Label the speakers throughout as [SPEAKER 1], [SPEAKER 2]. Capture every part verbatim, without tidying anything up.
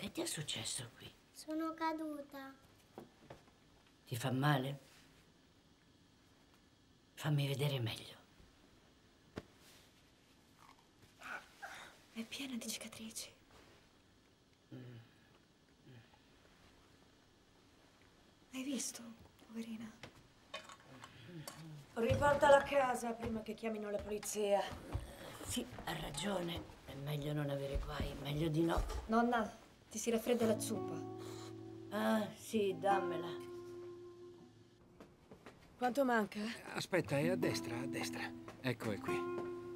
[SPEAKER 1] Che ti è successo qui?
[SPEAKER 2] Sono caduta.
[SPEAKER 1] Ti fa male? Fammi vedere meglio.
[SPEAKER 3] È piena di cicatrici.
[SPEAKER 1] Mm.
[SPEAKER 3] Hai visto, poverina?
[SPEAKER 4] Riportala a casa prima che chiamino la polizia.
[SPEAKER 1] Sì, ha ragione. È meglio non avere guai, meglio di no.
[SPEAKER 3] Nonna, ti si raffredda la zuppa.
[SPEAKER 1] Ah, sì, dammela.
[SPEAKER 3] Quanto manca?
[SPEAKER 5] Aspetta, è a destra, a destra. Ecco, è qui.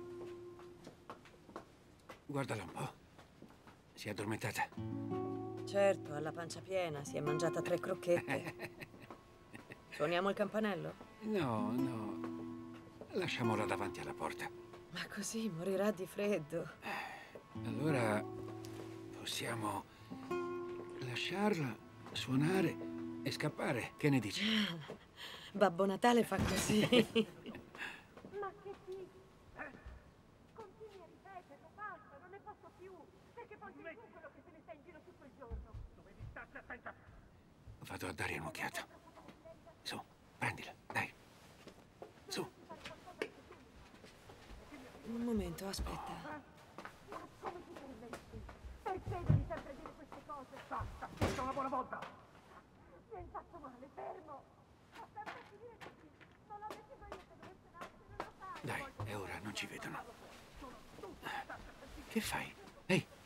[SPEAKER 5] Guardala un po'. Si è addormentata.
[SPEAKER 4] Certo, ha la pancia piena, si è mangiata tre crocchette. Suoniamo il campanello?
[SPEAKER 5] No, no. Lasciamola davanti alla porta.
[SPEAKER 4] Ma così morirà di freddo.
[SPEAKER 5] Allora possiamo lasciarla suonare e scappare. Che ne dici?
[SPEAKER 4] Babbo Natale fa così.
[SPEAKER 2] Ma che ti... Continui a ripeterlo, basta, non ne posso più. Perché poi sei tu quello che se ne sta in giro tutto il giorno. Dovevi starci attenta.
[SPEAKER 5] Vado a dare un'occhiata. Su, prendila, dai. Su.
[SPEAKER 3] Un momento, aspetta.
[SPEAKER 2] Come ti permetti? Perché devi sempre dire queste cose? Basta, questa è una buona volta. Mi hai fatto male, fermo. Fa sempre finire così. Non l'ho deciso io che dovesse nascere, lo sai.
[SPEAKER 5] Dai, è ora, non ci vedono. Che fai? Ehi,